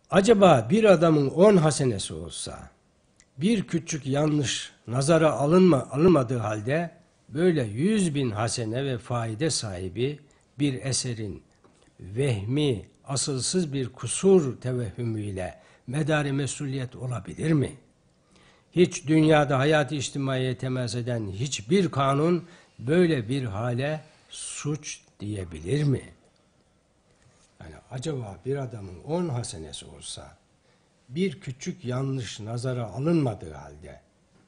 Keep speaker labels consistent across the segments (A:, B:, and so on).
A: Acaba bir adamın 10 hasenesi olsa, bir küçük yanlış nazara alınmadığı halde böyle 100.000 hasene ve faide sahibi bir eserin vehmi, asılsız bir kusur tevehhümüyle medar-ı mesuliyet olabilir mi? Hiç dünyada hayat-ı içtimaiye temas eden hiçbir kanun böyle bir hale suç diyebilir mi? Yani acaba bir adamın 10 hasenesi olsa, bir küçük yanlış nazara alınmadığı halde,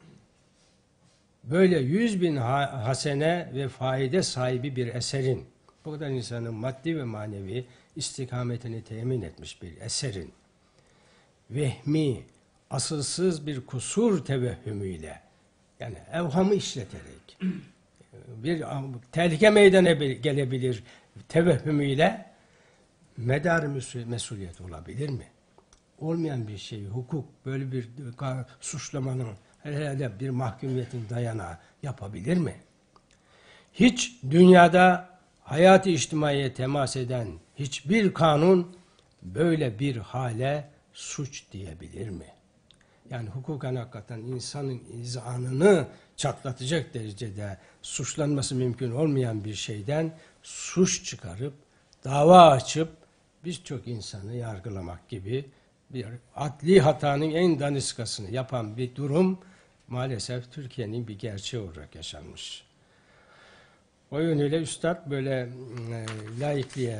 A: böyle 100.000 hasene ve faide sahibi bir eserin, bu kadar insanın maddi ve manevi istikametini temin etmiş bir eserin, vehmi, asılsız bir kusur tevehhümüyle, yani evhamı işleterek, bir tehlike meydana gelebilir tevehhümüyle, medar mesuliyet olabilir mi? Olmayan bir şeyi, hukuk, böyle bir suçlamanın, hele bir mahkumiyetin dayanağı yapabilir mi? Hiç dünyada hayat-ı içtimaiye temas eden hiçbir kanun böyle bir hale suç diyebilir mi? Yani hukuken hakikaten insanın izanını çatlatacak derecede suçlanması mümkün olmayan bir şeyden suç çıkarıp, dava açıp birçok insanı yargılamak gibi bir adli hatanın en daniskasını yapan bir durum maalesef Türkiye'nin bir gerçeği olarak yaşanmış. O yönüyle üstad böyle laikliğe,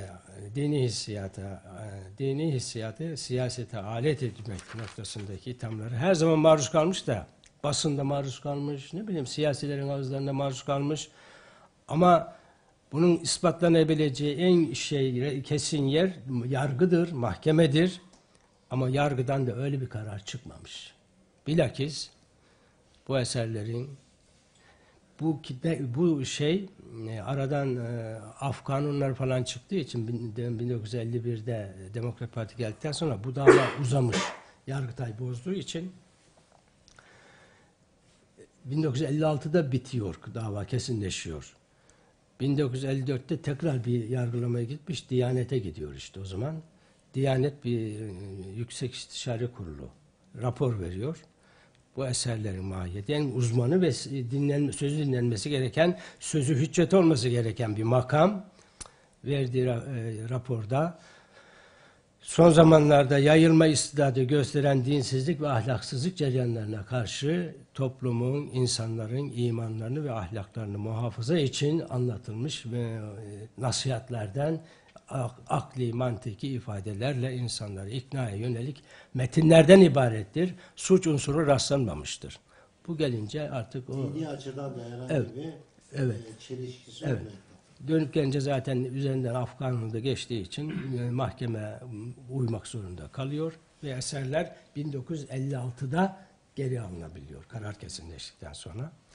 A: dini hissiyatı siyasete alet etmek noktasındaki ithamları her zaman maruz kalmış da, basında maruz kalmış, ne bileyim siyasilerin ağızlarında maruz kalmış. Ama bunun ispatlanabileceği en kesin yer yargıdır, mahkemedir. Ama yargıdan da öyle bir karar çıkmamış. Bilakis bu eserlerin aradan af kanunlar falan çıktığı için 1951'de Demokrat Parti geldikten sonra bu dava uzamış. Yargıtay bozduğu için 1956'da bitiyor, dava kesinleşiyor. 1954'te tekrar bir yargılamaya gitmiş, Diyanet'e gidiyor işte o zaman. Diyanet bir Yüksek İstişare Kurulu rapor veriyor. Bu eserlerin mahiyeti, yani uzmanı ve sözü dinlenmesi gereken, sözü hüccet olması gereken bir makam verdiği raporda son zamanlarda yayılma istidadı gösteren dinsizlik ve ahlaksızlık cereyanlarına karşı toplumun, insanların imanlarını ve ahlaklarını muhafaza için anlatılmış ve nasihatlerden akli, mantıki ifadelerle insanları iknaya yönelik metinlerden ibarettir. Suç unsuru rastlanmamıştır. Bu gelince artık o...
B: Dini açıdan da herhangi bir çelişkisi olmuyor.
A: Dönüp gelince zaten üzerinden af kanunu da geçtiği için mahkeme uymak zorunda kalıyor ve eserler 1956'da geri alınabiliyor karar kesinleştikten sonra.